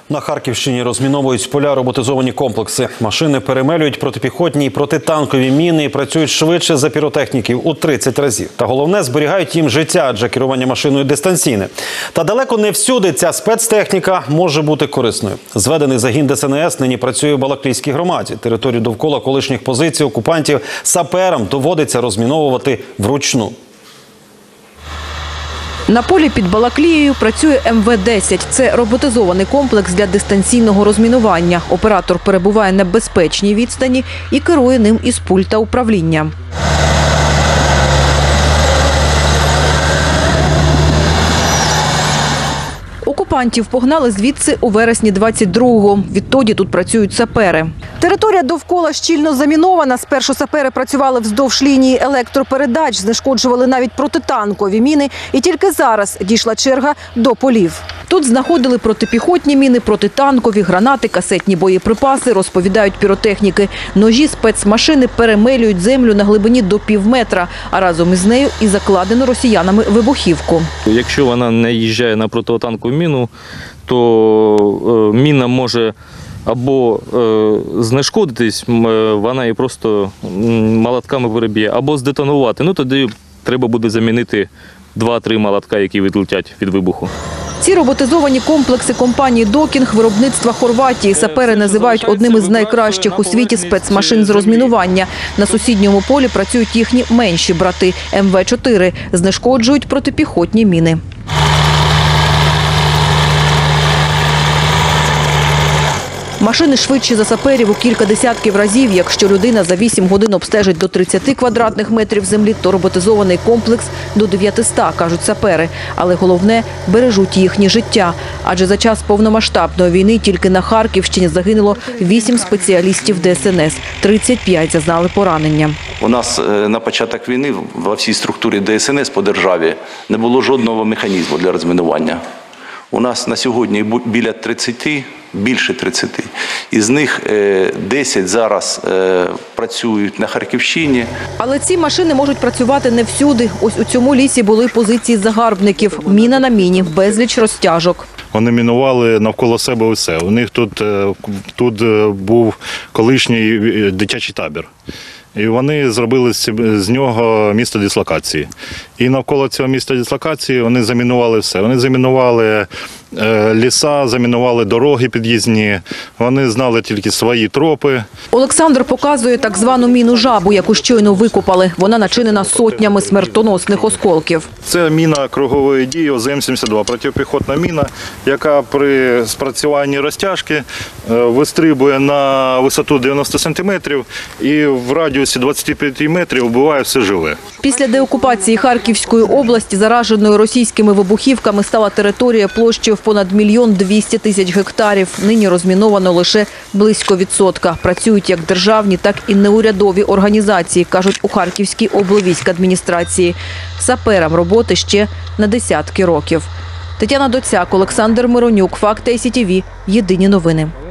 На Харківщині розміновують поля, роботизовані комплекси. Машини перемелюють протипіхотні і протитанкові міни і працюють швидше за піротехніків у 30 разів. Та головне – зберігають їм життя, адже керування машиною дистанційне. Та далеко не всюди ця спецтехніка може бути корисною. Зведений загін ДСНС нині працює в Балаклійській громаді. Територію довкола колишніх позицій окупантів саперам доводиться розміновувати вручну. На полі під Балаклією працює МВ-10. Це роботизований комплекс для дистанційного розмінування. Оператор перебуває на безпечній відстані і керує ним із пульта управління. Окупантів погнали звідси у вересні 22-го. Відтоді тут працюють сапери. Територія довкола щільно замінована. Спершу сапери працювали вздовж лінії електропередач, знешкоджували навіть протитанкові міни. І тільки зараз дійшла черга до полів. Тут знаходили протипіхотні міни, протитанкові, гранати, касетні боєприпаси, розповідають піротехніки. Ножі спецмашини перемелюють землю на глибині до півметра, а разом із нею і закладену росіянами вибухівку. Якщо вона не їжджає на протитанкову міну, то міна може або знешкодитись, вона її просто молотками переб'є, або здетонувати. Ну, тоді треба буде замінити 2-3 молотка, які відлетять від вибуху. Ці роботизовані комплекси компанії «Докінг» виробництва Хорватії сапери називають одним із найкращих у світі спецмашин з розмінування. На сусідньому полі працюють їхні менші брати – МВ-4, знешкоджують протипіхотні міни. Машини швидші за саперів у кілька десятків разів. Якщо людина за 8 годин обстежить до 30 квадратних метрів землі, то роботизований комплекс – до 900, кажуть сапери. Але головне – бережуть їхнє життя. Адже за час повномасштабної війни тільки на Харківщині загинуло 8 спеціалістів ДСНС, 35 зазнали поранення. У нас на початок війни во всій структурі ДСНС по державі не було жодного механізму для розмінування. У нас на сьогодні біля 30, більше 30. Із них 10 зараз працюють на Харківщині. Але ці машини можуть працювати не всюди. Ось у цьому лісі були позиції загарбників. Міна на міні, безліч розтяжок. Вони мінували навколо себе усе. У них тут був колишній дитячий табір. І вони зробили з нього місто дислокації. І навколо цього міста дислокації вони замінували все. Вони замінували ліса, замінували дороги під'їзні, вони знали тільки свої тропи. Олександр показує так звану міну «Жабу», яку щойно викопали. Вона начинена сотнями смертоносних осколків. Це міна кругової дії ОЗМ-72, протипіхотна міна, яка при спрацюванні розтяжки вистрибує на висоту 90 сантиметрів і в радіусі 25 метрів вбиває все живе. Після деокупації Харківської області, зараженою російськими вибухівками, стала територія площею в понад 1 200 000 гектарів. Нині розміновано лише близько відсотка. Працюють як державні, так і неурядові організації, кажуть у Харківській облвійськадміністрації. Саперам роботи ще на десятки років. Тетяна Доцяк, Олександр Миронюк, Факти ICTV. Єдині новини.